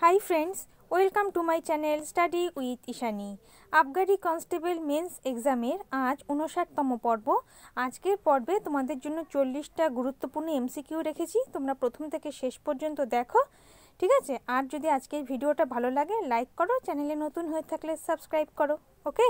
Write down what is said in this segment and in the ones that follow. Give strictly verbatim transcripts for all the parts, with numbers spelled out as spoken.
High friends, welcome to my channel study with Ishani. আবগারি constable men's এক্সামের আজ উনষাটতম পর্ব। আজকের পর্বে তোমাদের জন্য চল্লিশটা গুরুত্বপূর্ণ এমসিকিউ রেখেছি, তোমরা প্রথম থেকে শেষ পর্যন্ত দেখো, ঠিক আছে? আর যদি আজকের ভিডিওটা ভালো লাগে লাইক করো, চ্যানেলে নতুন হয়ে থাকলে সাবস্ক্রাইব করো, ওকে?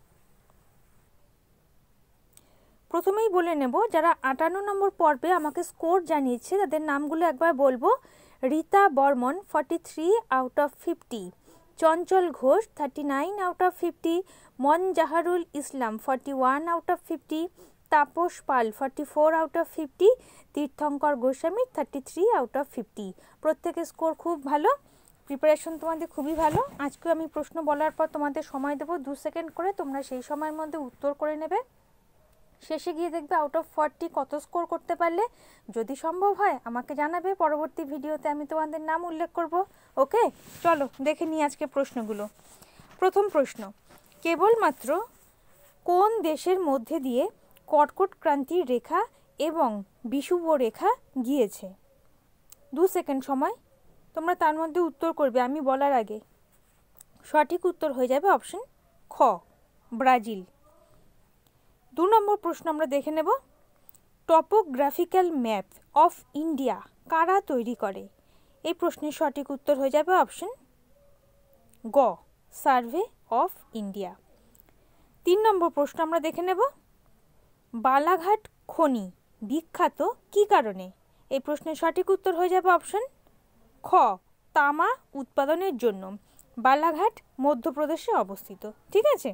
প্রথমেই বলে নেব, যারা আটান্ন নম্বর পর্বে আমাকে স্কোর জানিয়েছে তাদের নামগুলো একবার বলবো। Rita Barman forty three out of fifty, Chanchal Ghosh thirty nine out of fifty, Monjaharul Islam forty one out of fifty, Tapas Pal forty four out of fifty, Tirthankar Goswami thirty three out of fifty. প্রত্যেকের স্কোর খুব ভালো, প্রিপারেশন তোমাদের খুবই ভালো। আজকে আমি প্রশ্ন বলার পর তোমাদের সময় দেবো দু সেকেন্ড করে, তোমরা সেই সময়ের মধ্যে উত্তর করে নেবে। শেষে গিয়ে দেখবে আউট অফ ফর্টি কত স্কোর করতে পারলে। যদি সম্ভব হয় আমাকে জানাবে, পরবর্তী ভিডিওতে আমি তোমাদের নাম উল্লেখ করব, ওকে? চলো দেখে নিই আজকে প্রশ্নগুলো। প্রথম প্রশ্ন, কেবলমাত্র কোন দেশের মধ্যে দিয়ে কর্কট ক্রান্তির রেখা এবং বিষুব রেখা গিয়েছে? দু সেকেন্ড সময়, তোমরা তার মধ্যে উত্তর করবে আমি বলার আগে। সঠিক উত্তর হয়ে যাবে অপশন খ, ব্রাজিল। দু নম্বর প্রশ্ন আমরা দেখে নেব, টপোগ্রাফিক্যাল ম্যাপ অফ ইন্ডিয়া কারা তৈরি করে? এই প্রশ্নের সঠিক উত্তর হয়ে যাবে অপশন গ, সার্ভে অফ ইন্ডিয়া। তিন নম্বর প্রশ্ন আমরা দেখে নেব, বালাঘাট খনি বিখ্যাত কী কারণে? এই প্রশ্নের সঠিক উত্তর হয়ে যাবে অপশন খ, তামা উৎপাদনের জন্য। বালাঘাট মধ্যপ্রদেশে অবস্থিত, ঠিক আছে?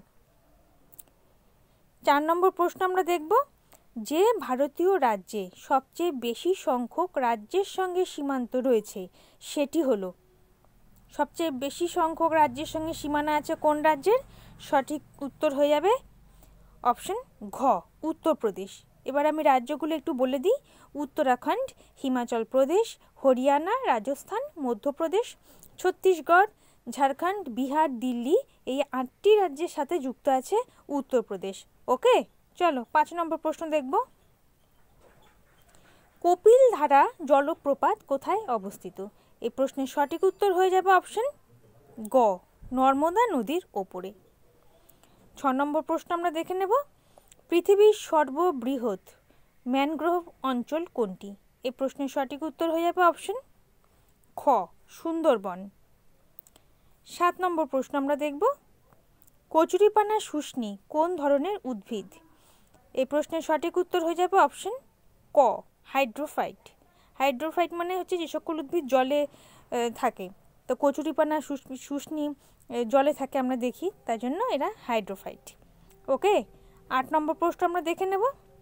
চার নম্বর প্রশ্ন আমরা দেখব, যে ভারতীয় রাজ্যে সবচেয়ে বেশি সংখ্যক রাজ্যের সঙ্গে সীমান্ত রয়েছে সেটি হলো, সবচেয়ে বেশি সংখ্যক রাজ্যের সঙ্গে সীমানা আছে কোন রাজ্যের? সঠিক উত্তর হয়ে যাবে অপশন ঘ, উত্তরপ্রদেশ। এবার আমি রাজ্যগুলো একটু বলে দিই, উত্তরাখণ্ড, হিমাচল প্রদেশ, হরিয়ানা, রাজস্থান, মধ্যপ্রদেশ, ছত্তিশগড়, ঝাড়খণ্ড, বিহার, দিল্লি, এই আটটি রাজ্যের সাথে যুক্ত আছে উত্তরপ্রদেশ, ওকে? চলো পাঁচ নম্বর প্রশ্ন দেখব, কপিলধারা জলপ্রপাত কোথায় অবস্থিত? এই প্রশ্নের সঠিক উত্তর হয়ে যাবে অপশন গ, নর্মদা নদীর ওপরে। ছ নম্বর প্রশ্ন আমরা দেখে নেব, পৃথিবীর সর্ববৃহৎ ম্যানগ্রোভ অঞ্চল কোনটি? এই প্রশ্নের সঠিক উত্তর হয়ে যাবে অপশন খ, সুন্দরবন। সাত নম্বর প্রশ্ন আমরা দেখব, কচুরিপানা শুষ্নী কোন ধরনের উদ্ভিদ? এই প্রশ্নের সঠিক উত্তর হয়ে যাবে অপশন ক, হাইড্রোফাইট। হাইড্রোফাইট মানে হচ্ছে যে সকল উদ্ভিদ জলে থাকে, তো কচুরিপানা শুষ্নী জলে থাকে আমরা দেখি, তাই জন্য এরা হাইড্রোফাইট, ওকে? আট নম্বর প্রশ্ন আমরা দেখে নেব,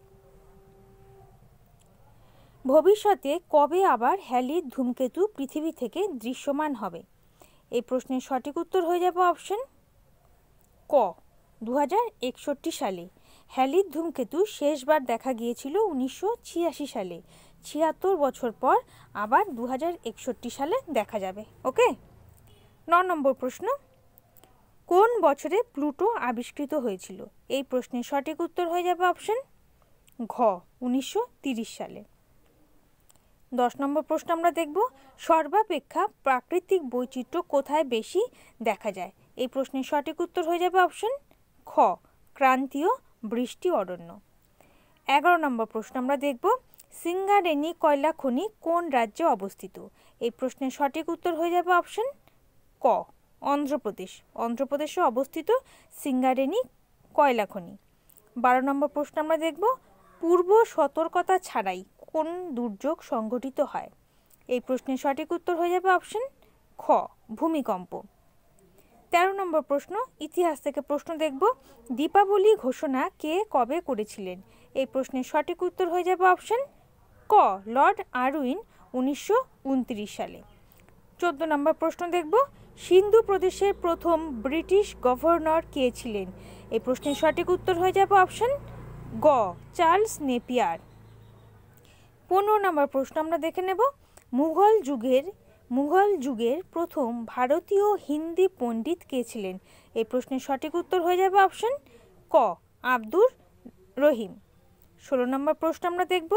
ভবিষ্যতে কবে আবার হ্যালির ধূমকেতু পৃথিবী থেকে দৃশ্যমান হবে? এই প্রশ্নের সঠিক উত্তর হয়ে যাবে অপশন ক, দু হাজার একষট্টি সালে। হ্যালির ধূমকেতু শেষবার দেখা গিয়েছিল উনিশশো ছিয়াশি সালে। ছিয়াত্তর বছর পর আবার দু হাজার একষট্টি সালে দেখা যাবে, ওকে? ন নম্বর প্রশ্ন, কোন বছরে প্লুটো আবিষ্কৃত হয়েছিল? এই প্রশ্নের সঠিক উত্তর হয়ে যাবে অপশন ঘ, উনিশশো তিরিশ সালে। দশ নম্বর প্রশ্ন আমরা দেখব, সর্বাপেক্ষা প্রাকৃতিক বৈচিত্র্য কোথায় বেশি দেখা যায়? এই প্রশ্নের সঠিক উত্তর হয়ে যাবে অপশন খ, ক্রান্তীয় বৃষ্টি অরণ্য। এগারো নম্বর প্রশ্ন আমরা দেখব, সিঙ্গারেনি কয়লা খনি কোন রাজ্যে অবস্থিত? এই প্রশ্নের সঠিক উত্তর হয়ে যাবে অপশন ক, অন্ধ্রপ্রদেশ। অন্ধ্রপ্রদেশে অবস্থিত সিঙ্গারেনি কয়লা খনি। বারো নম্বর প্রশ্ন আমরা দেখব, পূর্ব সতর্কতা ছাড়াই কোন দুর্যোগ সংঘটিত হয়? এই প্রশ্নের সঠিক উত্তর হয়ে যাবে অপশন খ, ভূমিকম্প। তেরো নম্বর প্রশ্ন, ইতিহাস থেকে প্রশ্ন দেখব, দীপাবলি ঘোষণা কে কবে করেছিলেন? এই প্রশ্নের সঠিক উত্তর হয়ে যাবে অপশন ক, লর্ড আরউইন উনিশশো উনত্রিশ সালে। চোদ্দ নম্বর প্রশ্ন দেখব, সিন্ধু প্রদেশের প্রথম ব্রিটিশ গভর্নর কে ছিলেন? এই প্রশ্নের সঠিক উত্তর হয়ে যাবে অপশন গ, চার্লস নেপিয়ার। পনেরো নম্বর প্রশ্ন আমরা দেখে নেব, মুঘল যুগের মুঘল যুগের প্রথম ভারতীয় হিন্দি পণ্ডিত কে ছিলেন? এই প্রশ্নের সঠিক উত্তর হয়ে যাবে অপশন ক, আব্দুর রহিম। ষোলো নম্বর প্রশ্ন আমরা দেখব,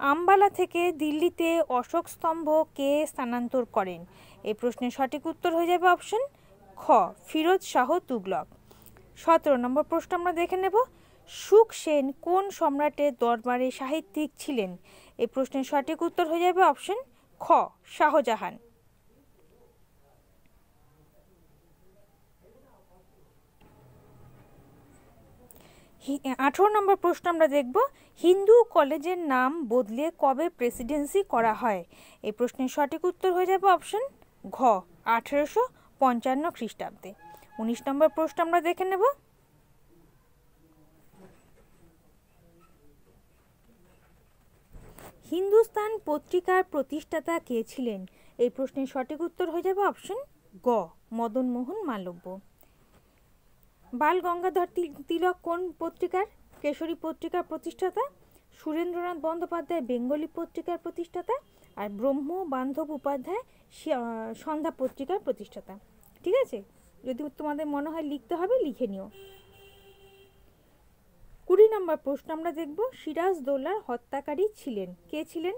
আম্বালা থেকে দিল্লিতে অশোক স্তম্ভ কে স্থানান্তর করেন? এই প্রশ্নের সঠিক উত্তর হয়ে যাবে অপশন খ, ফিরোজ শাহ তুগলক। সতেরো নম্বর প্রশ্ন আমরা দেখে নেব, সুখসেন কোন সম্রাটের দরবারে সাহিত্যিক ছিলেন? এই প্রশ্নের সঠিক উত্তর হয়ে যাবে অপশন খ, শাহজাহান। আঠেরো নম্বর প্রশ্ন আমরা দেখব, হিন্দু কলেজের নাম বদলে কবে প্রেসিডেন্সি করা হয়? এই প্রশ্নের সঠিক উত্তর হয়ে যাবে অপশন ঘ, আঠেরোশো পঞ্চান্ন খ্রিস্টাব্দে। উনিশ নম্বর প্রশ্ন আমরা দেখে নেব, হিন্দুস্তান পত্রিকার প্রতিষ্ঠাতা কে ছিলেন? এই প্রশ্নের সঠিক উত্তর হয়ে যাবে অপশন গ, মদন মোহন মালব্য। বাল গঙ্গাধর তিলক কোন পত্রিকার, কেশরী পত্রিকার প্রতিষ্ঠাতা? সুরেন্দ্রনাথ বন্দ্যোপাধ্যায় বেঙ্গলি পত্রিকার প্রতিষ্ঠাতা, আর ব্রহ্ম বান্ধব উপাধ্যায় সন্ধ্যা পত্রিকার প্রতিষ্ঠাতা। ঠিক আছে, যদি তোমাদের মনে হয় লিখতে হবে লিখে নিও। কুড়ি নম্বর প্রশ্ন আমরা দেখব, সিরাজদৌল্লার হত্যাকারী ছিলেন, কে ছিলেন?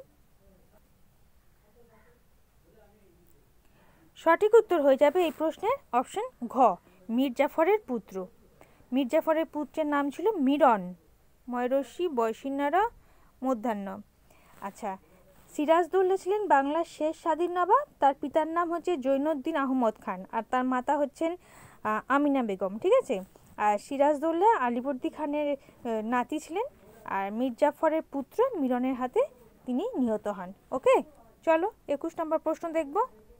সঠিক উত্তর হয়ে যাবে এই প্রশ্নের অপশন ঘ, মীর জাফরের পুত্র। মীর জাফরের পুত্রের নাম ছিল মিরন, ময়রসি বয়সিন্নারা মধ্যাহ্ন। আচ্ছা, সিরাজদৌল্লা ছিলেন বাংলার শেষ স্বাধীন নবাব। তার পিতার নাম হচ্ছে জৈনুদ্দিন আহমদ খান, আর তার মাতা হচ্ছেন আমিনা বেগম। ঠিক আছে, আর সিরাজদৌল্লা আলীবর্দী খানের নাতি ছিলেন, আর মীর জাফরের পুত্র মিরনের হাতে তিনি নিহত হন। ওকে, চলো একুশ নম্বর প্রশ্ন দেখব।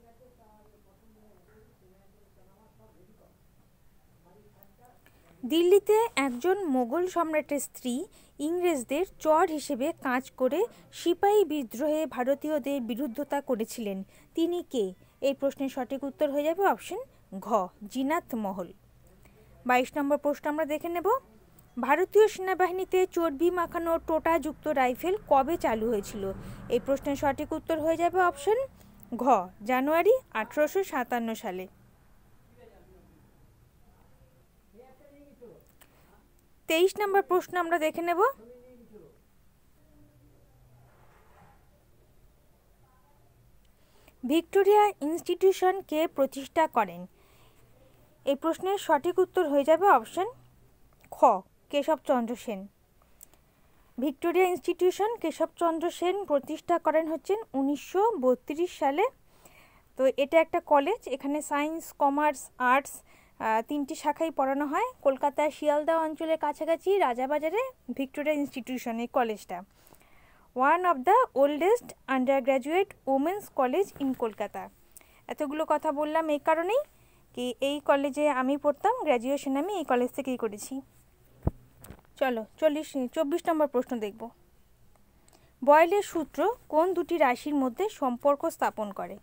দিল্লিতে একজন মোগল সম্রাটের স্ত্রী ইংরেজদের চর হিসেবে কাজ করে সিপাহী বিদ্রোহে ভারতীয়দের বিরুদ্ধতা করেছিলেন, তিনি কে? এই প্রশ্নের সঠিক উত্তর হয়ে যাবে অপশন ঘ, জিনাত মহল। বাইশ নম্বর প্রশ্ন আমরা দেখে নেব, ভারতীয় সেনাবাহিনীতে চর্বি মাখানো টোটাযুক্ত রাইফেল কবে চালু হয়েছিল? এই প্রশ্নের সঠিক উত্তর হয়ে যাবে অপশন ঘ, জানুয়ারি আঠারোশো সাতান্ন সালে। তেইশ নম্বর প্রশ্ন আমরা দেখে নেব, ভিক্টোরিয়া ইনস্টিটিউশন কে প্রতিষ্ঠা করেন? এই প্রশ্নের সঠিক উত্তর হয়ে যাবে অপশন খ, কেশবচন্দ্র সেন। ভিক্টোরিয়া ইনস্টিটিউশন কেশবচন্দ্র সেন প্রতিষ্ঠা করেন হচ্ছেন উনিশশো বত্রিশ সালে। তো এটা একটা কলেজ, এখানে সায়েন্স, কমার্স, আর্টস তিনটি শাখাই পড়ানো হয়। কলকাতার শিয়ালদা অঞ্চলের কাছাকাছি রাজাবাজারে ভিক্টোরিয়া ইনস্টিটিউশন এই কলেজটা। One of the oldest undergraduate women's college in Kolkata. এতগুলো কথা বললাম এই কারণেই কি এই কলেজে আমি পড়তাম, গ্র্যাজুয়েশন আমি এই কলেজ থেকেই করেছি। চলো চল্লিশ চব্বিশ নম্বর প্রশ্ন দেখব, বয়েলের সূত্র কোন দুটি রাশির মধ্যে সম্পর্ক স্থাপন করে?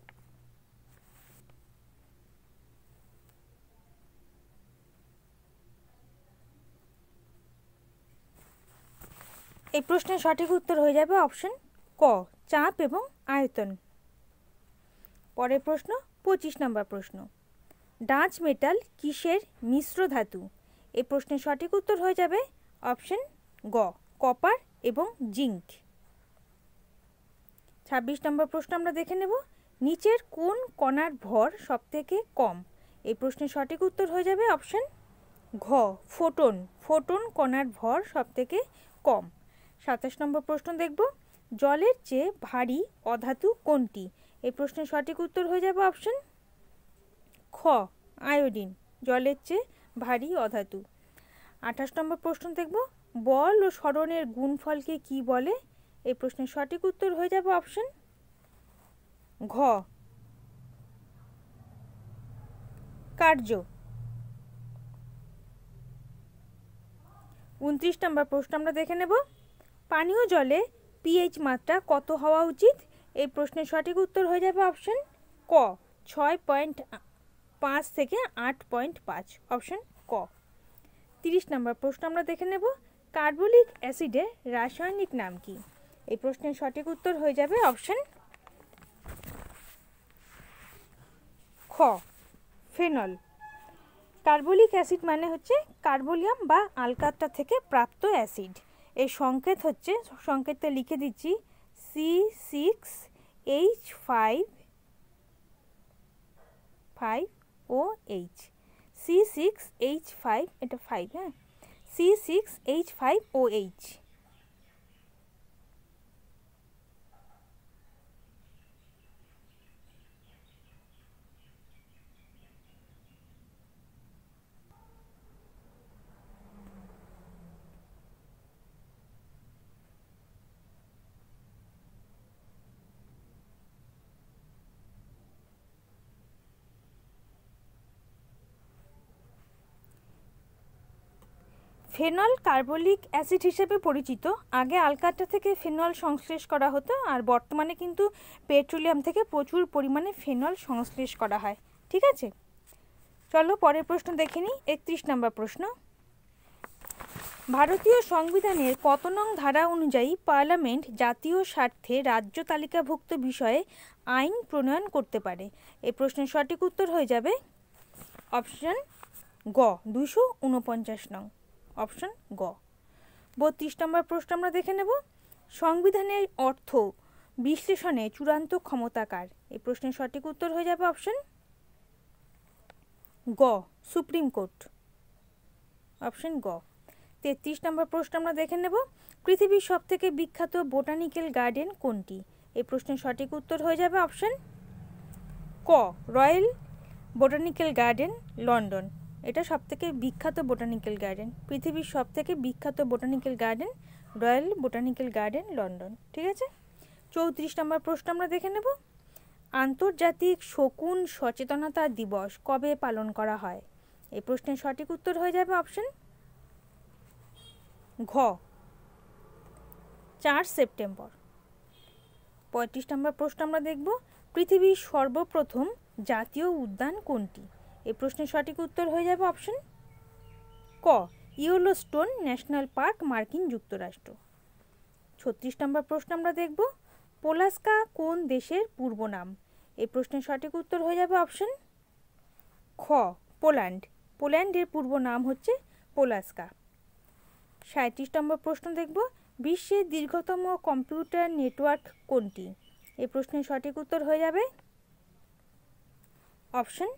এই প্রশ্নের সঠিক উত্তর হয়ে যাবে অপশন ক, চাপ এবং আয়তন। পরের প্রশ্ন পঁচিশ নম্বর প্রশ্ন, ডাচ মেটাল কিসের মিশ্র ধাতু? এই প্রশ্নের সঠিক উত্তর হয়ে যাবে অপশন গ, কপার এবং জিঙ্ক। ছাব্বিশ নম্বর প্রশ্ন আমরা দেখে নেব, নিচের কোন কণার ভর সবথেকে কম? এই প্রশ্নের সঠিক উত্তর হয়ে যাবে অপশন ঘ, ফোটন। ফোটন কণার ভর সবথেকে কম। সাতাশ নম্বর প্রশ্ন দেখব, জলের চেয়ে ভারী অধাতু কোনটি? এই প্রশ্নের সঠিক উত্তর হয়ে যাবে অপশন খ, আয়োডিন, জলের চেয়ে ভারী অধাতু। আঠাশ নম্বর প্রশ্ন দেখব, বল ও সরণের গুণফলকে কি বলে? এই প্রশ্নের সঠিক উত্তর হয়ে যাবে অপশন ঘ, কার্য। উনত্রিশ নম্বর প্রশ্ন আমরা দেখে নেব, পানীয় জলে পিএইচ মাত্রা কত হওয়া উচিত? এই প্রশ্নের সঠিক উত্তর হয়ে যাবে অপশন ক, ছয় পয়েন্ট পাঁচ থেকে আট পয়েন্ট পাঁচ, অপশন ক। তিরিশ নম্বর প্রশ্ন আমরা দেখে নেব, কার্বলিক অ্যাসিডের রাসায়নিক নাম কি? এই প্রশ্নের সঠিক উত্তর হয়ে যাবে অপশন খ, ফেনল। কার্বলিক অ্যাসিড মানে হচ্ছে কার্বোলিয়াম বা আলকাত্রা থেকে প্রাপ্ত অ্যাসিড। এর সংকেত হচ্ছে, সংকেতটা লিখে দিচ্ছি, C six H five five O H, C six H five, এটা ফাইভ, হ্যাঁ, C six H five O H. Phenol carbolic acid হিসেবে পরিচিত। আগে আলকাটা থেকে ফেনল সংশ্লেষ করা হতো, আর বর্তমানে কিন্তু পেট্রোলিয়াম থেকে প্রচুর পরিমাণে ফেনল সংশ্লেষ করা হয়। ঠিক আছে, চলো পরের প্রশ্ন দেখে নিই। একত্রিশ নম্বর প্রশ্ন, ভারতীয় সংবিধানের কত নং ধারা অনুযায়ী পার্লামেন্ট জাতীয় স্বার্থে রাজ্য তালিকাভুক্ত বিষয়ে আইন প্রণয়ন করতে পারে? এই প্রশ্নের সঠিক উত্তর হয়ে যাবে অপশন গ, দুশো উনপঞ্চাশ নং, অপশন গ। বত্রিশ নম্বর প্রশ্ন আমরা দেখে নেব, সংবিধানের অর্থ বিশ্লেষণে চূড়ান্ত ক্ষমতা কার? এই প্রশ্নের সঠিক উত্তর হয়ে যাবে অপশন গ, সুপ্রিম কোর্ট, অপশন গ। তেত্রিশ নম্বর প্রশ্ন আমরা দেখে নেব, পৃথিবীর সবথেকে বিখ্যাত বোটানিক্যাল গার্ডেন কোনটি? এই প্রশ্নের সঠিক উত্তর হয়ে যাবে অপশন ক, রয়্যাল বোটানিক্যাল গার্ডেন, লন্ডন। এটা সবথেকে বিখ্যাত বোটানিক্যাল গার্ডেন, পৃথিবীর সবথেকে বিখ্যাত botanical garden royal botanical garden, London. ঠিক আছে, চৌত্রিশ নম্বর প্রশ্ন আমরা দেখে নেব, আন্তর্জাতিক শকুন সচেতনতা দিবস কবে পালন করা হয়? এই প্রশ্নের সঠিক উত্তর হয়ে যাবে অপশন ঘ, চার সেপ্টেম্বর। পঁয়ত্রিশ নম্বর প্রশ্ন আমরা দেখব, পৃথিবীর সর্বপ্রথম জাতীয় উদ্যান কোনটি? এই প্রশ্নের সঠিক উত্তর হয়ে যাবে অপশন ক, ইয়েলোস্টোন ন্যাশনাল পার্ক, মার্কিন যুক্তরাষ্ট্র। ছত্রিশ নম্বর প্রশ্ন আমরা দেখব, পোলাস্কা কোন দেশের পূর্ব নাম? এই প্রশ্নের সঠিক উত্তর হয়ে যাবে অপশন খ, পোল্যান্ড। পোল্যান্ডের পূর্ব নাম হচ্ছে পোলাস্কা। সাঁইত্রিশ নম্বর প্রশ্ন দেখব, বিশ্বের দীর্ঘতম কম্পিউটার নেটওয়ার্ক কোনটি? এই প্রশ্নের সঠিক উত্তর হয়ে যাবে অপশন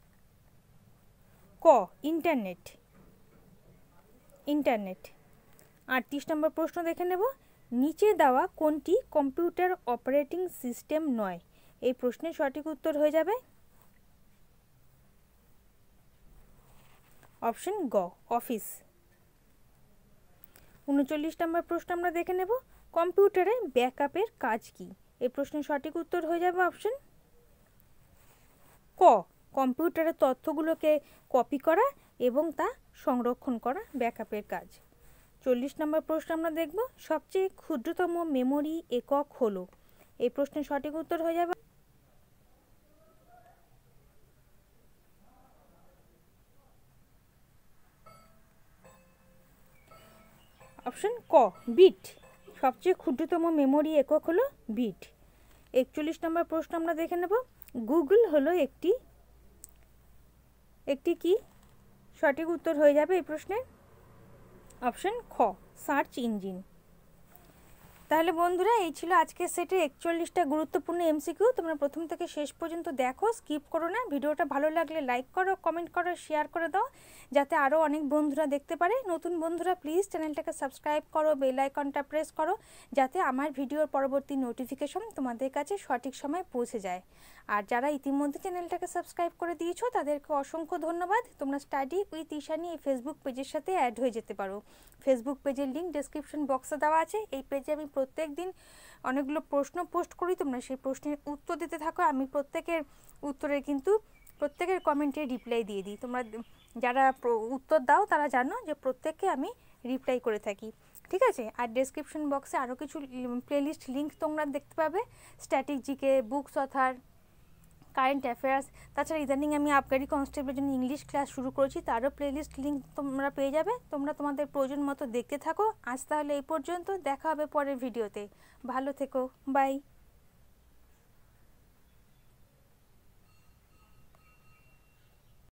ক, ইন্টারনেট, ইন্টারনেট। আটত্রিশ নম্বর প্রশ্ন দেখে নেব, নিচে দেওয়া কোনটি কম্পিউটার অপারেটিং সিস্টেম নয়? এই প্রশ্নের সঠিক উত্তর হয়ে যাবে অপশন গ, অফিস। উনচল্লিশ নম্বর প্রশ্ন আমরা দেখে নেব, কম্পিউটারে ব্যাকআপের কাজ কি? এই প্রশ্নের সঠিক উত্তর হয়ে যাবে অপশন ক, কম্পিউটারের তথ্যগুলোকে কপি করা এবং তা সংরক্ষণ করা ব্যাকআপের কাজ। চল্লিশ নম্বর প্রশ্ন আমরা দেখব, সবচেয়ে ক্ষুদ্রতম মেমোরি একক হলো? এই প্রশ্নের সঠিক উত্তর হয়ে যাবে অপশন ক, বিট। সবচেয়ে ক্ষুদ্রতম মেমোরি একক হলো বিট। একচল্লিশ নম্বর প্রশ্ন আমরা দেখে নেব, গুগল হলো একটি একটি কি? সঠিক উত্তর হয়ে যাবে এই প্রশ্নের অপশন খ, সার্চ ইঞ্জিন। তাহলে বন্ধুরা, এই ছিল আজকের সেটে একচল্লিশটা গুরুত্বপূর্ণ এমসিকিউ। তোমরা প্রথম থেকে শেষ পর্যন্ত দেখো, স্কিপ করো না। ভিডিওটা ভালো লাগলে লাইক করো, কমেন্ট করো, শেয়ার করে দাও, যাতে আরও অনেক বন্ধুরা দেখতে পারে। নতুন বন্ধুরা প্লিজ চ্যানেলটাকে সাবস্ক্রাইব করো, বেল আইকনটা প্রেস করো, যাতে আমার ভিডিওর পরবর্তী নোটিফিকেশন তোমাদের কাছে সঠিক সময় পৌঁছে যায়। আর যারা ইতিমধ্যে চ্যানেলটাকে সাবস্ক্রাইব করে দিয়েছো তাদেরকে অসংখ্য ধন্যবাদ। তোমরা স্টাডি উইথ ঈশানী এই ফেসবুক পেজের সাথে অ্যাড হয়ে যেতে পারো। ফেসবুক পেজের লিঙ্ক ডেসক্রিপশন বক্সে দেওয়া আছে। এই পেজে আমি প্রত্যেক দিন অনেকগুলো প্রশ্ন পোস্ট করি, তোমরা সেই প্রশ্নের উত্তর দিতে থাকো। আমি প্রত্যেকের উত্তরের কিন্তু প্রত্যেকের কমেন্টে রিপ্লাই দিয়ে দিই। তোমরা যারা উত্তর দাও তারা জানো যে প্রত্যেককে আমি রিপ্লাই করে থাকি। ঠিক আছে, আর ডেসক্রিপশন বক্সে আরও কিছু প্লেলিস্ট লিঙ্ক তোমরা দেখতে পাবে, static GK, books author, current affairs. তাছাড়া ইদানিং আমি আবগারি কনস্টেবলের জন্য ইংলিশ ক্লাস শুরু করেছি, তারও প্লেলিস্ট লিঙ্ক তোমরা পেয়ে যাবে। তোমরা তোমাদের প্রয়োজন মতো দেখতে থাকো। আজ তাহলে এই পর্যন্ত, দেখা হবে পরের ভিডিওতে। ভালো থেকো, বাই।